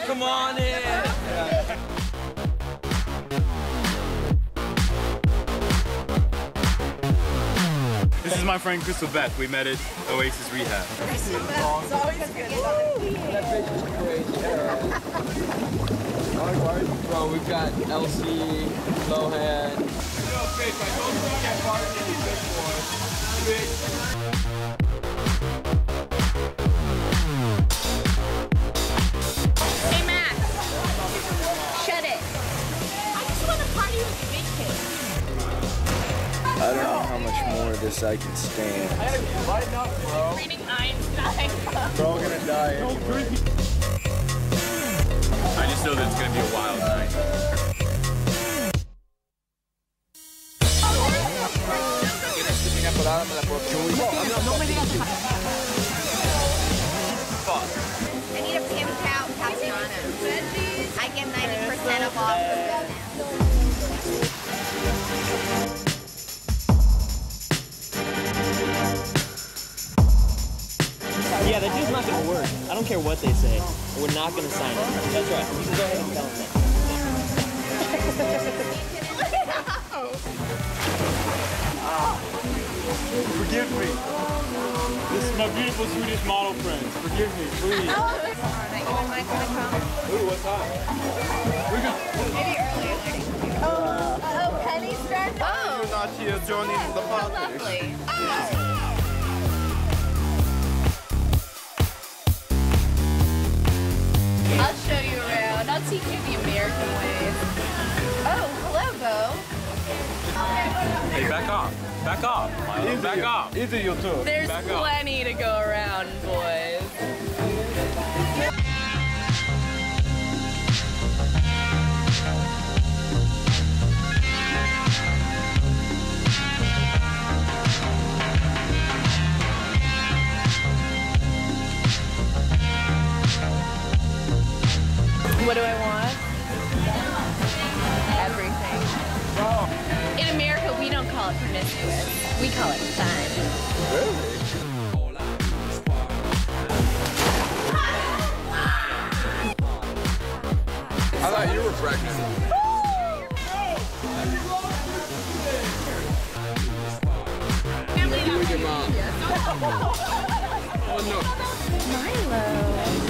Come on in. This is my friend Crystal Beth. We met at Oasis Rehab. Crystal Beth is always good. That bitch is crazy. Bro, we've got Elsie, Lohan. Hey Max, shut it. I just want to party with big kids. I don't know how much more of this I can stand. Lighten up, bro. Reading Einstein. We're all gonna die anyway. I just know that it's gonna be a wild night. I need a Pim Cow Cappuccino. I get 90% of off. Yeah, that dude's not gonna work. I don't care what they say. We're not gonna sign it. That's right. You can go ahead and tell them that. Forgive me. This is my beautiful Swedish model friends. Forgive me, please. You might want to come. Ooh, what time? We're good. Maybe earlier. Oh, Penny's dress. Oh, You're not here joining the party. lovely. I'll show you around. I'll teach you the American ways. Oh, hello, Bo. Hey, back off. Back off, Milo. Back off. Easy, you too. There's Back up. plenty to go around, boys. What do I want? Everything. In America, we don't call it promiscuous. We call it fun. I thought you were pregnant. You with your mom. Oh no. Milo.